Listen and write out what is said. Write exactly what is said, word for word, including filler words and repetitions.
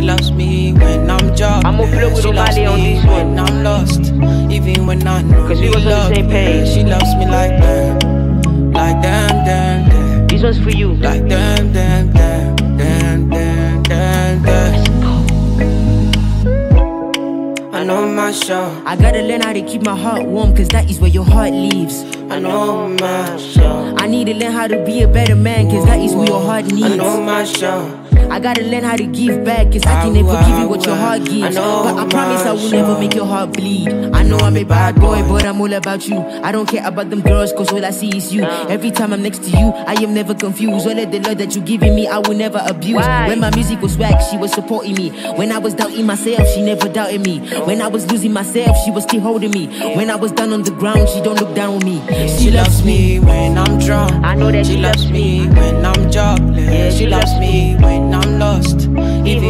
loves me when I'm jobless. I'm gonna flip with Omali on this one. When I'm lost, even when I know Cause we was on the same page. She loves me like that, like damn, damn, damn. This one's for you. Like damn, damn, damn, damn, damn, damn, damn. I know my show. I gotta learn how to keep my heart warm, cause that is where your heart lives. I know my show. I need to learn how to be a better man, cause that is what your heart needs. I know my show. I gotta learn how to give back, cause I can never give you what your heart gives. But I promise I will never make your heart bleed. I know I'm a bad boy, but I'm all about you. I don't care about them girls, cause all I see is you. Every time I'm next to you, I am never confused. All of the love that you giving me, I will never abuse. When my music was whack, she was supporting me. When I was doubting myself, she never doubted me. When I was losing myself, she was still holding me. When I was down on the ground, she don't look down on me. She loves me when I'm drunk. I know that She loves me when I'm jobless. Yeah, She loves me when I'm lost, even